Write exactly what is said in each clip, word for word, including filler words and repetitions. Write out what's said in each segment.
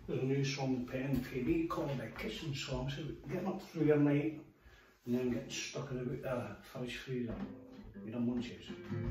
There's a new song pen P B called The Kissing Song, so getting up through your night and then getting stuck in the uh, fridge freezer, you know, munchies.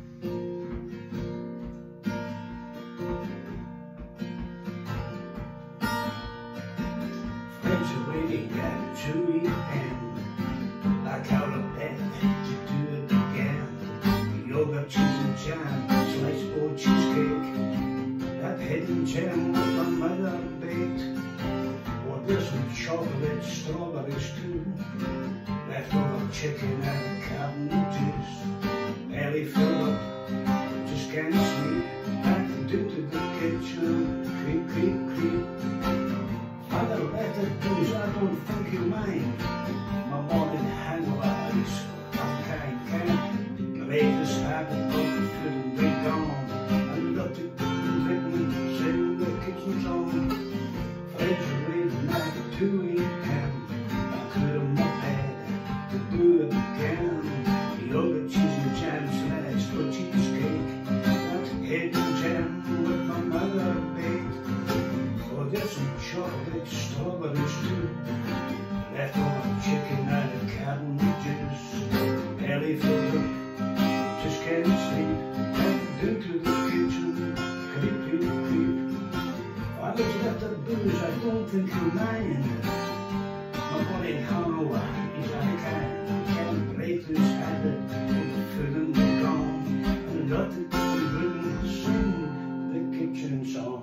Friends are waiting at two A M like out of bed to do it again. Yogurt, cheese and jam, sliced board cheesecake, that hidden gem that my mother baked. Well, there's some chocolate strawberries too, leftover chicken and cabbages, belly filled up, just can't sleep, back into the kitchen, creep, creep, creep. Father, let it booze, I don't think you'll mind. My morning hangover is of kind, kind. Latest habit of the food and be gone, and got to drinking, sing the kitchen song. Friends are waiting at two A M I could have my bed to do it again. Yogurt, cheese and jam, sliced for cheesecake, that hidden gem with my mother baked. Oh, there's some chocolate strawberries too, leftover chicken and cabbages, belly filled up, just can't sleep, back into the kitchen, creep, creep, creep. Father's got the booze, I don't think he'll mind. My body hangover is like I can't break this habit of the food and the gone, and got to do sing the kitchen song.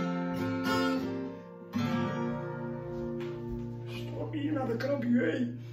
Stop eating at the grub, you eh?